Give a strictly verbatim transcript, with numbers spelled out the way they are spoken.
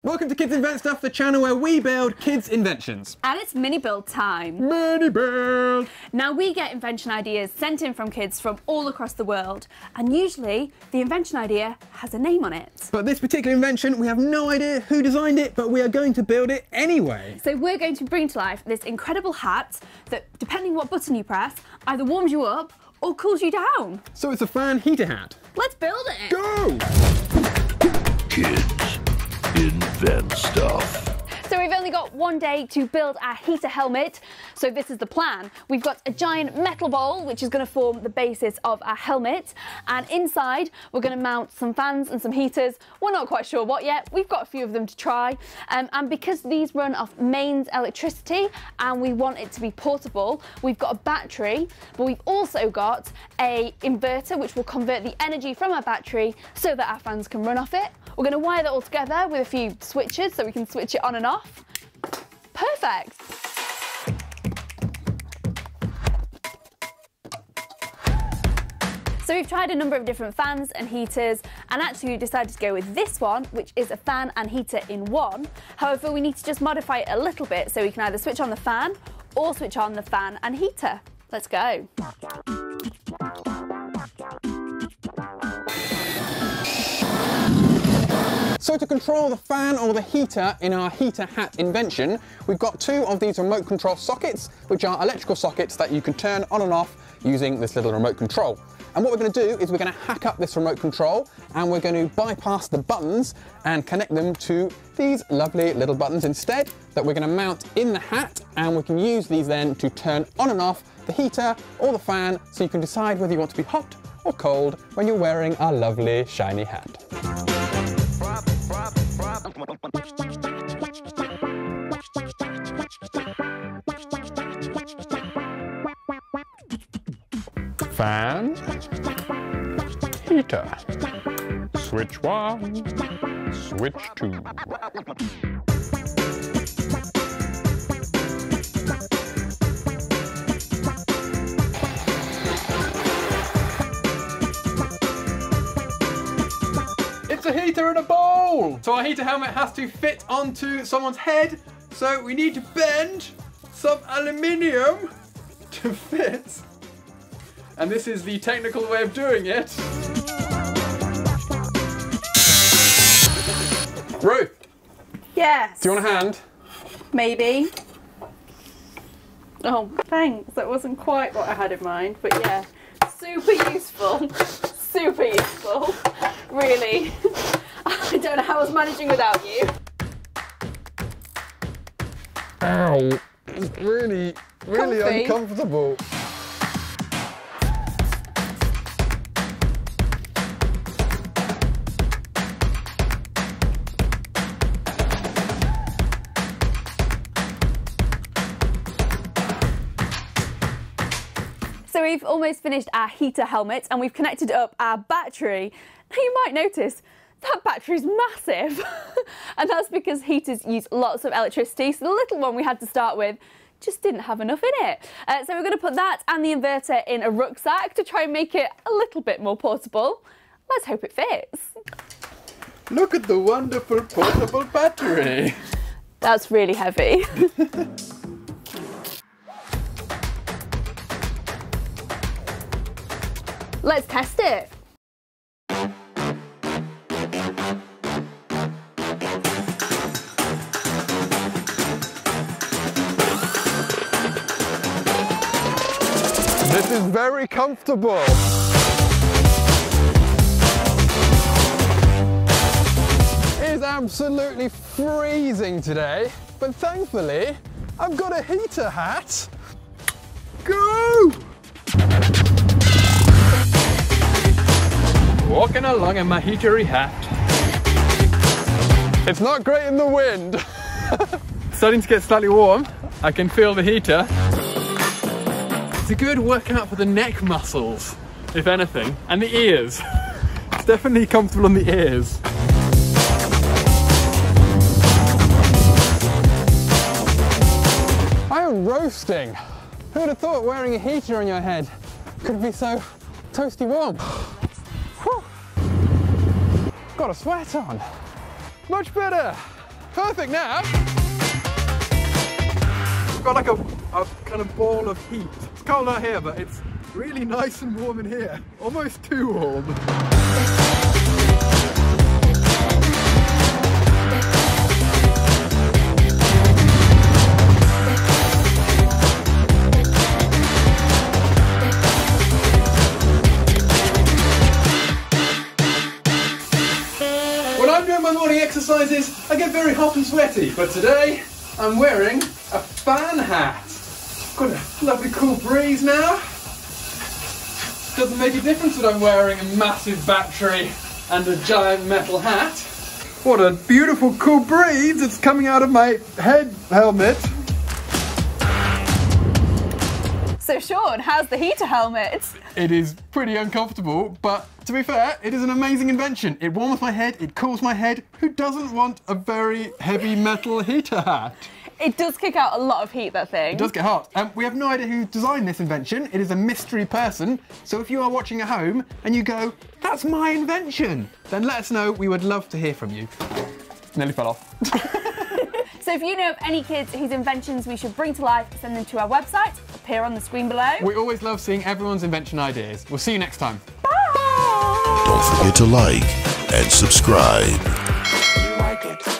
Welcome to Kids Invent Stuff, the channel where we build kids' inventions. And it's mini build time. Mini build! Now we get invention ideas sent in from kids from all across the world, and usually the invention idea has a name on it. But this particular invention, we have no idea who designed it, but we are going to build it anyway. So we're going to bring to life this incredible hat that, depending what button you press, either warms you up or cools you down. So it's a fan heater hat. Let's build it! Go! Kids invent stuff. So we've only got one day to build our heater helmet. So this is the plan. We've got a giant metal bowl, which is going to form the basis of our helmet. And inside, we're going to mount some fans and some heaters. We're not quite sure what yet. We've got a few of them to try. Um, and because these run off mains electricity and we want it to be portable, we've got a battery, but we've also got a inverter, which will convert the energy from our battery so that our fans can run off it. We're going to wire that all together with a few switches so we can switch it on and off. Perfect! So we've tried a number of different fans and heaters, and actually we decided to go with this one, which is a fan and heater in one. However, we need to just modify it a little bit so we can either switch on the fan or switch on the fan and heater. Let's go. So to control the fan or the heater in our heater hat invention, we've got two of these remote control sockets, which are electrical sockets that you can turn on and off using this little remote control. And what we're going to do is we're going to hack up this remote control and we're going to bypass the buttons and connect them to these lovely little buttons instead that we're going to mount in the hat, and we can use these then to turn on and off the heater or the fan so you can decide whether you want to be hot or cold when you're wearing our lovely shiny hat. Fan, heater, switch one, switch two. It's a heater in a bowl! So our heater helmet has to fit onto someone's head, so we need to bend some aluminium to fit. And this is the technical way of doing it. Ruth! Yes! Do you want a hand? Maybe. Oh, thanks. That wasn't quite what I had in mind, but yeah. Super useful. Super useful. Really. I don't know how I was managing without you. Ow. It's really, really Comfy. uncomfortable. So we've almost finished our heater helmet and we've connected up our battery. Now you might notice that battery's massive and that's because heaters use lots of electricity, so the little one we had to start with just didn't have enough in it. Uh, so we're going to put that and the inverter in a rucksack to try and make it a little bit more portable. Let's hope it fits. Look at the wonderful portable battery. That's really heavy. Let's test it. This is very comfortable. It is absolutely freezing today, but thankfully I've got a heater hat. Go! Walking along in my heatery hat. It's not great in the wind. Starting to get slightly warm. I can feel the heater. It's a good workout for the neck muscles, if anything, and the ears. It's definitely comfortable on the ears. I am roasting. Who would have thought wearing a heater on your head could be so toasty warm? Whew. Got a sweat on. Much better. perfect now. We've got like a, a kind of ball of heat. It's cold out here, but it's really nice and warm in here. Almost too warm. When I'm doing my morning exercises, I get very hot and sweaty, but today I'm wearing a fan hat. Got a lovely cool breeze now. Doesn't make a difference that I'm wearing a massive battery and a giant metal hat. What a beautiful cool breeze that's coming out of my head helmet. So Shawn, how's the heater helmet? It is pretty uncomfortable, but to be fair, it is an amazing invention. It warms my head, it cools my head. Who doesn't want a very heavy metal heater hat? It does kick out a lot of heat, that thing. It does get hot. Um, we have no idea who designed this invention. It is a mystery person. So if you are watching at home and you go, that's my invention, then let us know. We would love to hear from you. Nearly fell off. So if you know of any kids whose inventions we should bring to life, send them to our website, appear on the screen below. We always love seeing everyone's invention ideas. We'll see you next time. Bye! Don't forget to like and subscribe. You like it.